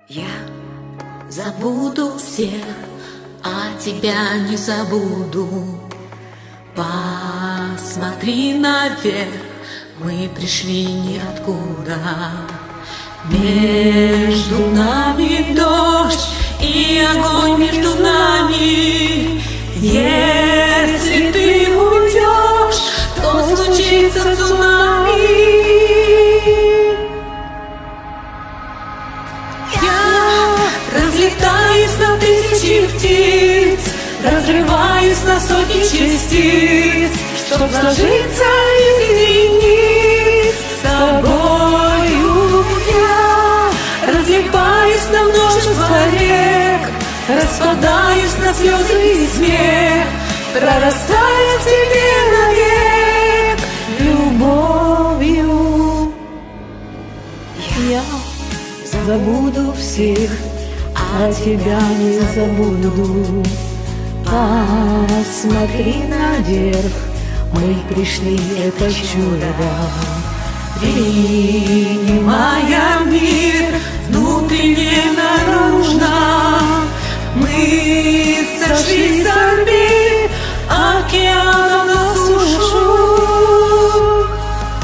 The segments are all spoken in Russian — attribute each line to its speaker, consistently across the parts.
Speaker 1: Я забуду всех, а тебя не забуду. Посмотри наверх, мы пришли ниоткуда. Между нами дождь и огонь между нами. Если ты уйдешь, то случится цунами. Разлетаюсь на тысячи птиц, разрываюсь на сотни частиц, чтоб сложиться из единиц. С тобою я разливаюсь на множество рек, распадаюсь на слезы и смех, прорастая в тебе навек любовью. Я забуду всех, а тебя не забуду. Посмотри наверх, мы пришли это чудо. Принимая мир внутренне наружно, мы сошли с орбит океана на сушу.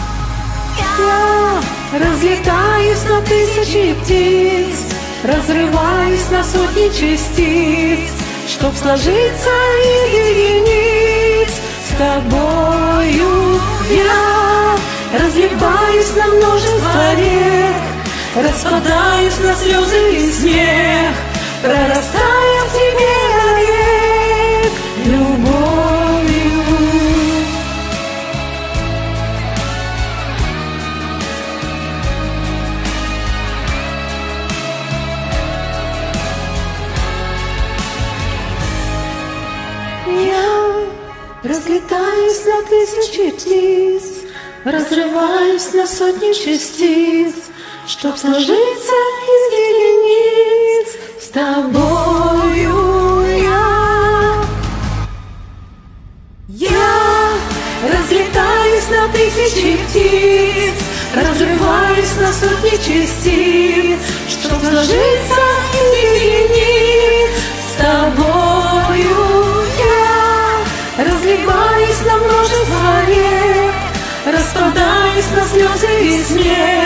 Speaker 1: Я разлетаюсь на тысячи птиц, разрываюсь на сотни частиц, чтоб сложиться из единиц. С тобою я разливаюсь на множество рек, распадаюсь на слезы и смех, прорастая в тебе навек любовью. Я разлетаюсь на тысячи птиц, разрываюсь на сотни частиц, чтоб сложиться из единиц. С тобою я разлетаюсь на тысячи птиц, разрываюсь на сотни частиц, чтоб сложиться из единиц. С тобою разливаюсь на множество рек, распадаюсь на слезы и смех,